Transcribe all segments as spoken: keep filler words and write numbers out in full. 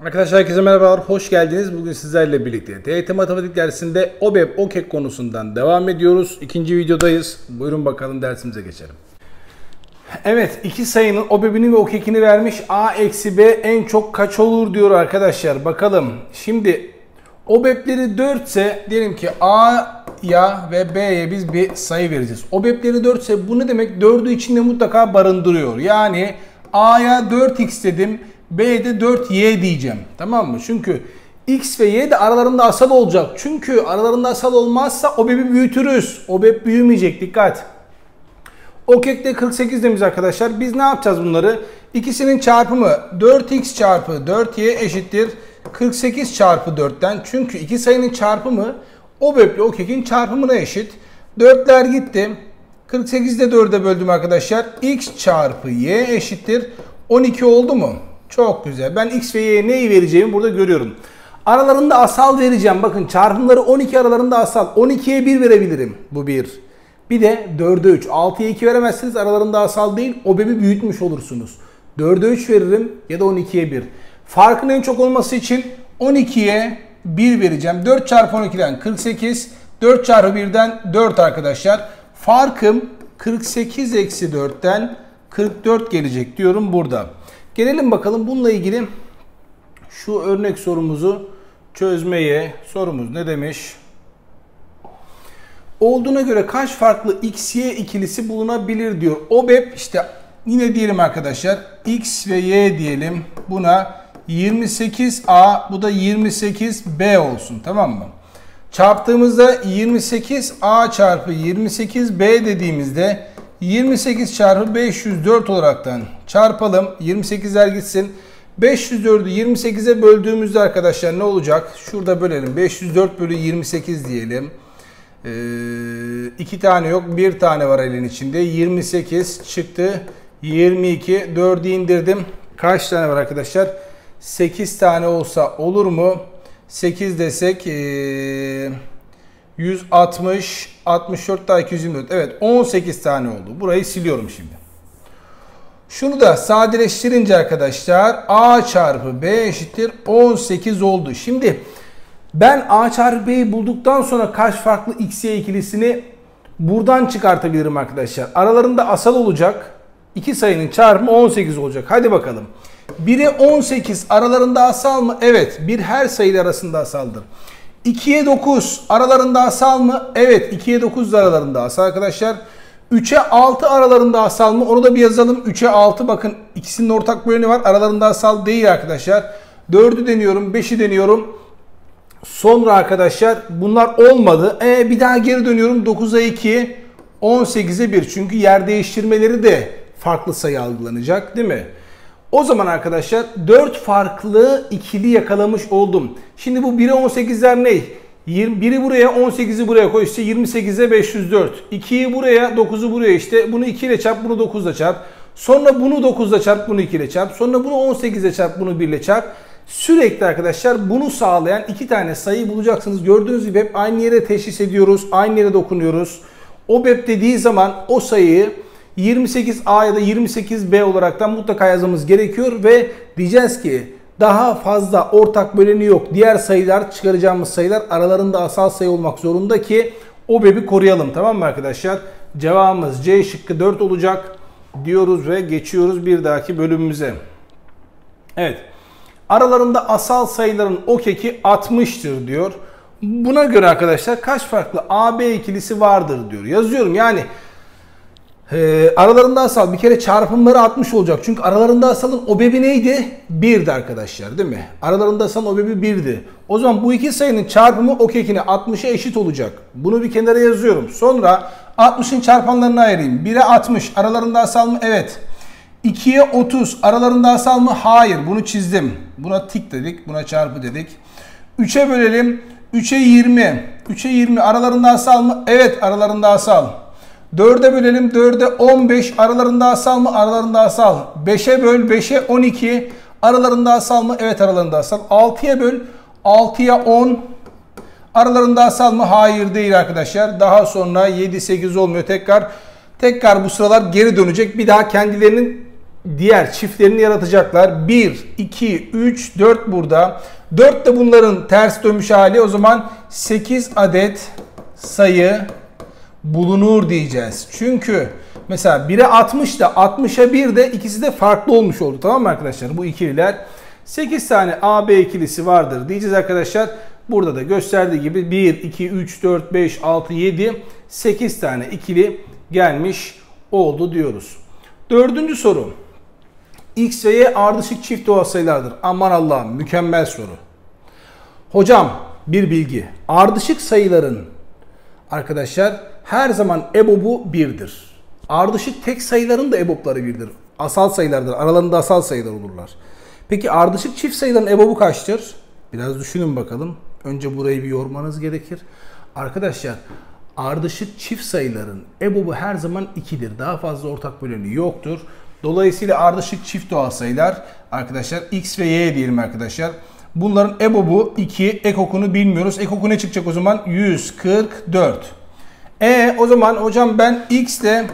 Arkadaşlar herkese merhabalar, hoş geldiniz. Bugün sizlerle birlikte T Y T Matematik dersinde O B E P, O K E K konusundan devam ediyoruz. İkinci videodayız. Buyurun bakalım dersimize geçelim. Evet, iki sayının O B E P'ini ve O K E K'ini vermiş. A eksi B en çok kaç olur diyor arkadaşlar. Bakalım. Şimdi O B E P'leri dört ise diyelim ki A'ya ve B'ye biz bir sayı vereceğiz. O B E P'leri dört ise bu ne demek? dördü içinde mutlaka barındırıyor. Yani A'ya dört x dedim. B'de dört y diyeceğim. Tamam mı? Çünkü x ve y de aralarında asal olacak. Çünkü aralarında asal olmazsa O B E P'i büyütürüz. O B E P büyümeyecek. Dikkat. O K E K'de kırk sekiz demiş arkadaşlar. Biz ne yapacağız bunları? İkisinin çarpımı dört x çarpı dört y eşittir kırk sekiz çarpı dörtten. Çünkü iki sayının çarpımı O B E P ile O K E K'in çarpımına eşit. dörtler gitti. kırk sekizde dörde böldüm arkadaşlar. X çarpı y eşittir on iki oldu mu? Çok güzel. Ben x ve y'ye neyi vereceğimi burada görüyorum. Aralarında asal vereceğim. Bakın çarpımları on iki aralarında asal. on ikiye bir verebilirim. Bu bir. Bir de dörde üç. altıya iki veremezsiniz. Aralarında asal değil. O B E P'i büyütmüş olursunuz. dörde üç veririm ya da on ikiye bir. Farkın en çok olması için on ikiye bir vereceğim. dört çarpı on ikiden kırk sekiz. dört çarpı birden dört arkadaşlar. Farkım kırk sekiz eksi dörtten kırk dört gelecek diyorum burada. Gelelim bakalım bununla ilgili şu örnek sorumuzu çözmeye. Sorumuz ne demiş? Olduğuna göre kaç farklı x y ikilisi bulunabilir diyor. O B E P işte yine diyelim arkadaşlar x ve y diyelim. Buna yirmi sekiz a, bu da yirmi sekiz b olsun, tamam mı? Çarptığımızda yirmi sekiz a çarpı yirmi sekiz b dediğimizde yirmi sekiz çarpı beş yüz dört olaraktan çarpalım. yirmi sekizler gitsin. beş yüz dördü yirmi sekize böldüğümüzde arkadaşlar ne olacak? Şurada bölelim. beş yüz dört bölü yirmi sekiz diyelim. Ee, iki tane yok. Bir tane var elin içinde. yirmi sekiz çıktı. yirmi iki. dördü indirdim. Kaç tane var arkadaşlar? sekiz tane olsa olur mu? sekiz desek ee, yüz altmış, altmış dört daha iki yüz yirmi dört. Evet, on sekiz tane oldu. Burayı siliyorum şimdi. Şunu da sadeleştirince arkadaşlar a çarpı b eşittir on sekiz oldu. Şimdi ben a çarpı b'yi bulduktan sonra kaç farklı x y ikilisini buradan çıkartabilirim arkadaşlar. Aralarında asal olacak. İki sayının çarpımı on sekiz olacak. Hadi bakalım. bire on sekiz aralarında asal mı? Evet. bir her sayı arasında asaldır. ikiye dokuz aralarında asal mı? Evet. ikiye dokuz aralarında asal arkadaşlar. üçe altı aralarında asal mı? Onu da bir yazalım. üçe altı bakın ikisinin ortak böleni var. Aralarında asal değil arkadaşlar. dördü deniyorum. beşi deniyorum. Sonra arkadaşlar bunlar olmadı. E, bir daha geri dönüyorum. dokuza iki, on sekize bir. Çünkü yer değiştirmeleri de farklı sayı algılanacak değil mi? O zaman arkadaşlar dört farklı ikili yakalamış oldum. Şimdi bu bire on sekizler ne? biri buraya, on sekizi buraya koy. İşte yirmi sekize beş yüz dört. ikiyi buraya, dokuzu buraya işte. Bunu iki ile çarp, bunu dokuz ile çarp. Sonra bunu dokuz ile çarp, bunu iki ile çarp. Sonra bunu on sekiz ile çarp, bunu bir ile çarp. Sürekli arkadaşlar bunu sağlayan iki tane sayı bulacaksınız. Gördüğünüz gibi hep aynı yere teşhis ediyoruz. Aynı yere dokunuyoruz. O B E P dediği zaman o sayıyı yirmi sekiz a ya da yirmi sekiz b olaraktan mutlaka yazmamız gerekiyor ve diyeceğiz ki daha fazla ortak böleni yok. Diğer sayılar, çıkaracağımız sayılar aralarında asal sayı olmak zorunda ki O B E P'i koruyalım, tamam mı arkadaşlar? Cevabımız C şıkkı dört olacak diyoruz ve geçiyoruz bir dahaki bölümümüze. Evet. Aralarında asal sayıların O K E K'i altmıştır diyor. Buna göre arkadaşlar kaç farklı A B ikilisi vardır diyor. Yazıyorum yani e, aralarında asal bir kere çarpımları altmış olacak. Çünkü aralarında asalın O B E P'i neydi? birdi arkadaşlar değil mi? Aralarında asalın O B E P'i birdi. O zaman bu iki sayının çarpımı O K E K'ine altmışa eşit olacak. Bunu bir kenara yazıyorum. Sonra altmışın çarpanlarını ayırayım. bire altmış aralarında asal mı? Evet. ikiye otuz aralarında asal mı? Hayır. Bunu çizdim. Buna tik dedik. Buna çarpı dedik. üçe bölelim. üçe yirmi. üçe yirmi aralarında asal mı? Evet. Aralarında asal. dörde bölelim. dörde on beş aralarında asal mı? Aralarında asal. beşe böl. beşe on iki aralarında asal mı? Evet. Aralarında asal. altıya böl. altıya on aralarında asal mı? Hayır değil arkadaşlar. Daha sonra yedi sekiz olmuyor. Tekrar tekrar bu sıralar geri dönecek. Bir daha kendilerinin diğer çiftlerini yaratacaklar. bir, iki, üç, dört burada. dört de bunların ters dönmüş hali. O zaman sekiz adet sayı bulunur diyeceğiz. Çünkü mesela bire altmış da altmışa bir de ikisi de farklı olmuş oldu. Tamam mı arkadaşlar? Bu ikililer. sekiz tane A B ikilisi vardır diyeceğiz arkadaşlar. Burada da gösterdiği gibi bir, iki, üç, dört, beş, altı, yedi, sekiz tane ikili gelmiş oldu diyoruz. Dördüncü soru. X ve Y ardışık çift doğal sayılardır. Aman Allah'ım, mükemmel soru. Hocam bir bilgi. Ardışık sayıların arkadaşlar her zaman ebobu birdir. Ardışık tek sayıların da ebopları birdir. Asal sayılardır. Aralarında asal sayılar olurlar. Peki ardışık çift sayıların ebobu kaçtır? Biraz düşünün bakalım. Önce burayı bir yormanız gerekir. Arkadaşlar ardışık çift sayıların ebobu her zaman ikidir. Daha fazla ortak böleni yoktur. Dolayısıyla ardışık çift doğal sayılar arkadaşlar X ve Y diyelim arkadaşlar. Bunların ebobu iki. Ekokunu bilmiyoruz. Ekoku ne çıkacak o zaman? yüz kırk dört. E o zaman hocam ben X ile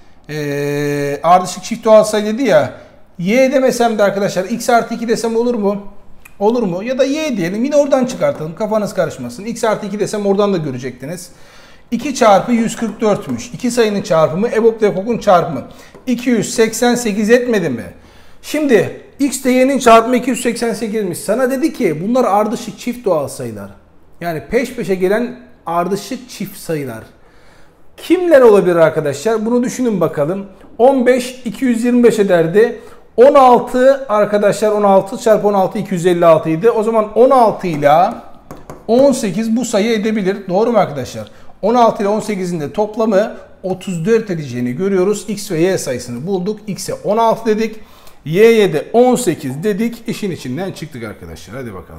e, ardışık çift doğal sayı dedi ya. Y demesem de arkadaşlar X artı iki desem olur mu? Olur mu? Ya da Y diyelim. Yine oradan çıkartalım. Kafanız karışmasın. X artı iki desem oradan da görecektiniz. iki çarpı yüz kırk dört'müş. İki sayının çarpımı, ebop ile ekokun çarpımı. iki yüz seksen sekiz etmedi mi? Şimdi X ile Y'nin çarpımı iki yüz seksen sekiz'miş. Sana dedi ki bunlar ardışık çift doğal sayılar. Yani peş peşe gelen ardışık çift sayılar. Kimler olabilir arkadaşlar? Bunu düşünün bakalım. on beş iki yüz yirmi beş ederdi. on altı arkadaşlar on altı çarpı on altı iki yüz elli altı idi. O zaman on altı ile on sekiz bu sayı edebilir. Doğru mu arkadaşlar? on altı ile on sekiz'in de toplamı otuz dört edeceğini görüyoruz. X ve Y sayısını bulduk. X'e on altı dedik. Y'ye de on sekiz dedik. İşin içinden çıktık arkadaşlar. Hadi bakalım.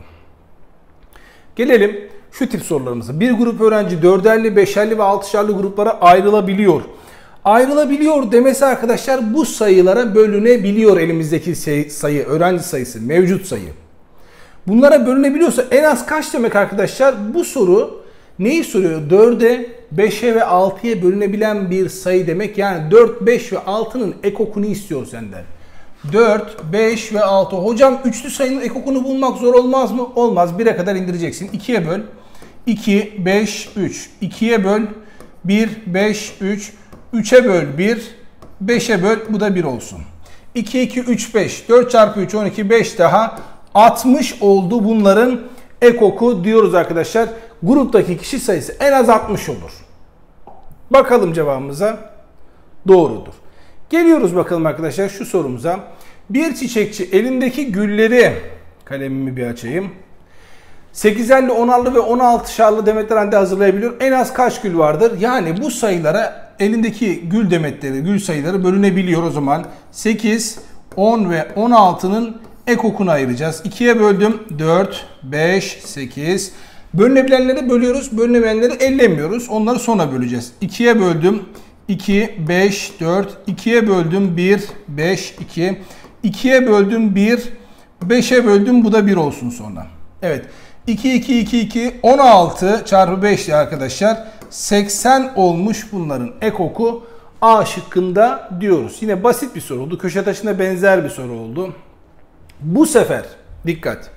Gelelim şu tip sorularımıza. Bir grup öğrenci dörderli, beşerli ve altışarlı gruplara ayrılabiliyor. Ayrılabiliyor demesi arkadaşlar bu sayılara bölünebiliyor elimizdeki sayı, öğrenci sayısı, mevcut sayı. Bunlara bölünebiliyorsa en az kaç demek arkadaşlar? Bu soru neyi soruyor? dört'e, beş'e ve altı'ya bölünebilen bir sayı demek. Yani dört, beş ve altı'nın ekokunu istiyor senden. dört, beş ve altı. Hocam üçlü sayının ekokunu bulmak zor olmaz mı? Olmaz. bire kadar indireceksin. iki'ye böl. iki, beş, üç. iki'ye böl. bir, beş, üç. üç'e böl bir. beş'e böl. Bu da bir olsun. iki, iki, üç, beş. dört çarpı üç, on iki. beş daha. altmış oldu bunların ekoku diyoruz arkadaşlar. Gruptaki kişi sayısı en az altmış olur. Bakalım cevabımıza. Doğrudur. Geliyoruz bakalım arkadaşlar şu sorumuza. Bir çiçekçi elindeki gülleri, kalemimi bir açayım. sekizerli, onarlı ve on altışarlı demetler halinde hazırlayabiliyor. En az kaç gül vardır? Yani bu sayılara elindeki gül demetleri, gül sayıları bölünebiliyor o zaman. sekiz, on ve on altı'nın ekokunu ayıracağız. iki'ye böldüm. dört, beş, sekiz. Bölünebilenleri bölüyoruz. Bölünemeyenleri ellemiyoruz. Onları sonra böleceğiz. iki'ye böldüm. iki, beş, dört. iki'ye böldüm. bir, beş, iki. iki'ye böldüm. bir, beş'e böldüm. Bu da bir olsun sonra. Evet. iki, iki, iki, iki. on altı çarpı beş arkadaşlar. seksen olmuş bunların ekoku A şıkkında diyoruz. Yine basit bir soru oldu. Köşe taşına benzer bir soru oldu. Bu sefer dikkat.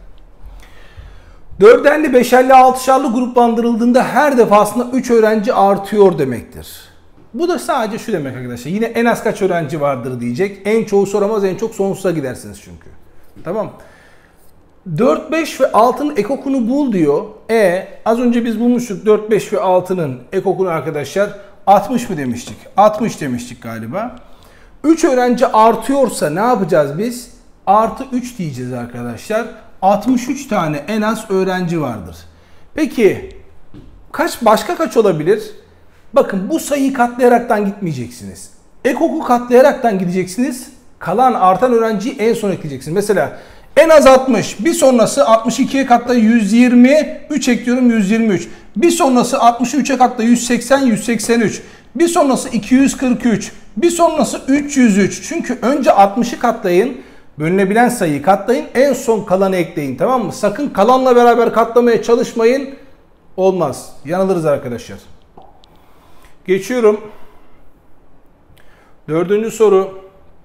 dörderli, beşerli, altışarlı gruplandırıldığında her defasında üç öğrenci artıyor demektir. Bu da sadece şu demek arkadaşlar. Yine en az kaç öğrenci vardır diyecek. En çoğu soramaz, en çok sonsuza gidersiniz çünkü. Tamam. dört, beş ve altı'nın ekokunu bul diyor. E az önce biz bulmuştuk dört, beş ve altı'nın ekokunu arkadaşlar. altmış mı demiştik? altmış demiştik galiba. üç öğrenci artıyorsa ne yapacağız biz? Artı üç diyeceğiz arkadaşlar. altmış üç tane en az öğrenci vardır. Peki kaç başka kaç olabilir? Bakın bu sayıyı katlayaraktan gitmeyeceksiniz. Ekoku katlayaraktan gideceksiniz. Kalan artan öğrenciyi en son ekleyeceksiniz. Mesela en az altmış. Bir sonrası altmış iki'ye katla yüz yirmi. üç ekliyorum yüz yirmi üç. Bir sonrası altmış'ı üç'e katla yüz seksen, yüz seksen üç. Bir sonrası iki yüz kırk üç. Bir sonrası üç yüz üç. Çünkü önce altmış'ı katlayın. Bölünebilen sayıyı katlayın. En son kalanı ekleyin. Tamam mı? Sakın kalanla beraber katlamaya çalışmayın. Olmaz. Yanılırız arkadaşlar. Geçiyorum. Dördüncü soru.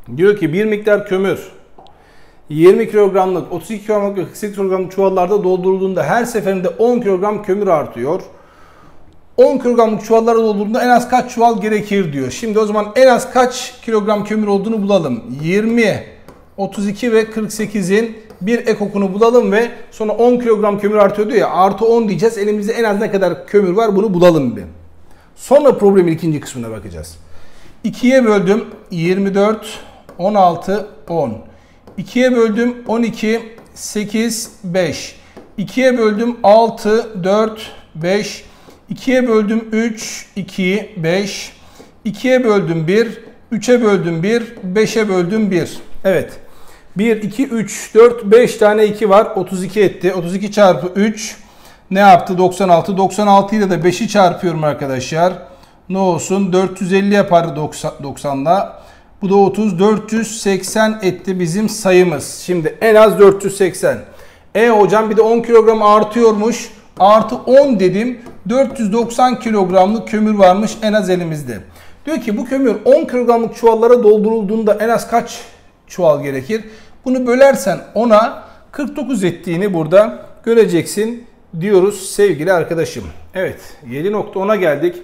Diyor ki bir miktar kömür yirmi kilogramlık, otuz iki kilogramlık ve kırk sekiz kilogramlık çuvallarda doldurulduğunda her seferinde on kilogram kömür artıyor. on kilogramlık çuvallara doldurduğunda en az kaç çuval gerekir diyor. Şimdi o zaman en az kaç kilogram kömür olduğunu bulalım. yirmi, otuz iki ve kırk sekizin bir ekokunu bulalım ve sonra on kilogram kömür artıyor diyor ya, artı on diyeceğiz. Elimizde en az ne kadar kömür var bunu bulalım bir. Sonra problemin ikinci kısmına bakacağız. ikiye böldüm yirmi dört, on altı, on. ikiye böldüm on iki, sekiz, beş. ikiye böldüm altı, dört, beş. ikiye böldüm üç, iki, beş. ikiye böldüm bir, üçe böldüm bir, beşe böldüm bir. Evet. bir, iki, üç, dört, beş tane iki var. otuz iki etti. otuz iki çarpı üç ne yaptı? doksan altı. doksan altı ile de beşi çarpıyorum arkadaşlar. Ne olsun? dört yüz elli yapar doksanla. Bu da otuz. dört yüz seksen etti bizim sayımız. Şimdi en az dört yüz seksen. E hocam bir de on kilogram artıyormuş. Artı on dedim. dört yüz doksan kilogramlık kömür varmış en az elimizde. Diyor ki bu kömür on kilogramlık çuvallara doldurulduğunda en az kaç çuval gerekir? Bunu bölersen ona kırk dokuz ettiğini burada göreceksin diyoruz sevgili arkadaşım. Evet, yedi nokta ona geldik.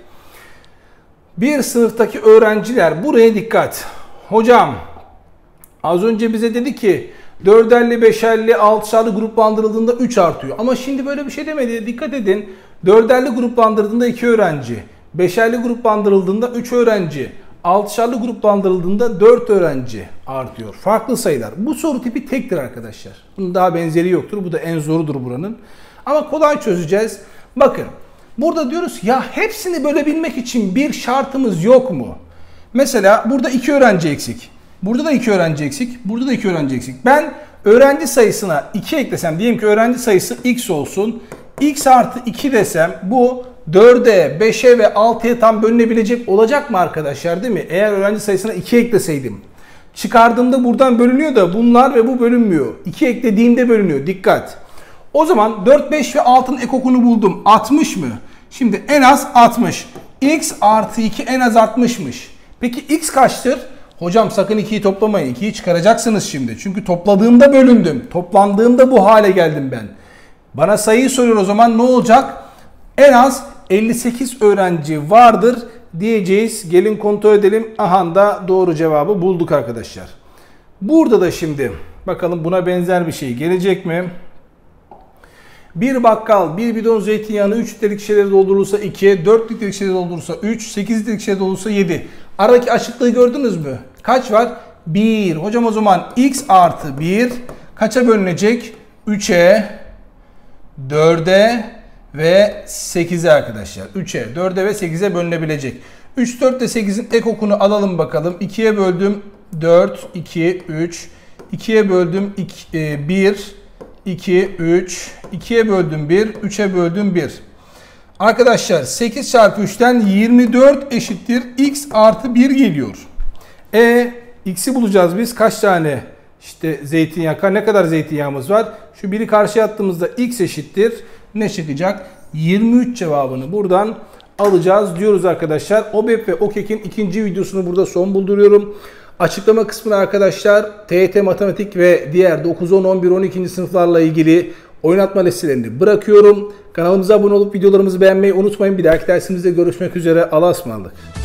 Bir sınıftaki öğrenciler buraya dikkat. Hocam az önce bize dedi ki dörderli, beşerli, altışarlı gruplandırıldığında üç artıyor. Ama şimdi böyle bir şey demedi. Dikkat edin. Dörderli gruplandırıldığında iki öğrenci. Beşerli gruplandırıldığında üç öğrenci. Altışarlı gruplandırıldığında dört öğrenci artıyor. Farklı sayılar. Bu soru tipi tektir arkadaşlar. Bunun daha benzeri yoktur. Bu da en zorudur buranın. Ama kolay çözeceğiz. Bakın. Burada diyoruz ya hepsini bölebilmek için bir şartımız yok mu? Mesela burada iki öğrenci eksik. Burada da iki öğrenci eksik. Burada da iki öğrenci eksik. Ben öğrenci sayısına iki eklesem, diyelim ki öğrenci sayısı x olsun. X artı iki desem bu dörde, beşe ve altıya tam bölünebilecek olacak mı arkadaşlar, değil mi? Eğer öğrenci sayısına iki ekleseydim. Çıkardığımda buradan bölünüyor da bunlar ve bu bölünmüyor. iki eklediğimde bölünüyor. Dikkat. O zaman dört, beş ve altının ekokunu buldum. altmış mı? Şimdi en az altmış. X artı iki en az altmışmış. Peki x kaçtır? Hocam sakın ikiyi toplamayın. ikiyi çıkaracaksınız şimdi. Çünkü topladığımda bölündüm. Toplandığımda bu hale geldim ben. Bana sayıyı soruyor, o zaman ne olacak? En az elli sekiz öğrenci vardır diyeceğiz. Gelin kontrol edelim. Aha da doğru cevabı bulduk arkadaşlar. Burada da şimdi bakalım buna benzer bir şey gelecek mi? Bir bakkal bir bidon zeytinyağını üç litrelik şişelere doldurulursa iki, dört litrelik şişelere doldurulursa üç, sekiz litrelik şişelere doldurulursa yedi. Aradaki açıklığı gördünüz mü? Kaç var? bir. Hocam o zaman x artı bir kaça bölünecek? üçe, dörde ve sekize arkadaşlar. üçe, dörde ve sekize bölünebilecek. üç, dört ve sekizin ekokunu alalım bakalım. ikiye böldüm dört, iki, üç. ikiye böldüm bir, iki, üç. ikiye böldüm bir, üçe böldüm bir. Arkadaşlar sekiz çarpı üçten yirmi dört eşittir x artı bir geliyor. E x'i bulacağız biz. Kaç tane işte zeytinyağı, ne kadar zeytinyağımız var? Şu biri karşıya attığımızda x eşittir. Ne çıkacak? yirmi üç cevabını buradan alacağız diyoruz arkadaşlar. O B E P ve O K E K'in ikinci videosunu burada son bulduruyorum. Açıklama kısmına arkadaşlar T Y T Matematik ve diğer dokuz, on, on bir, on iki. sınıflarla ilgili oynatma listelerini bırakıyorum. Kanalımıza abone olup videolarımızı beğenmeyi unutmayın. Bir dahaki dersimizde görüşmek üzere. Allah'a ısmarladık.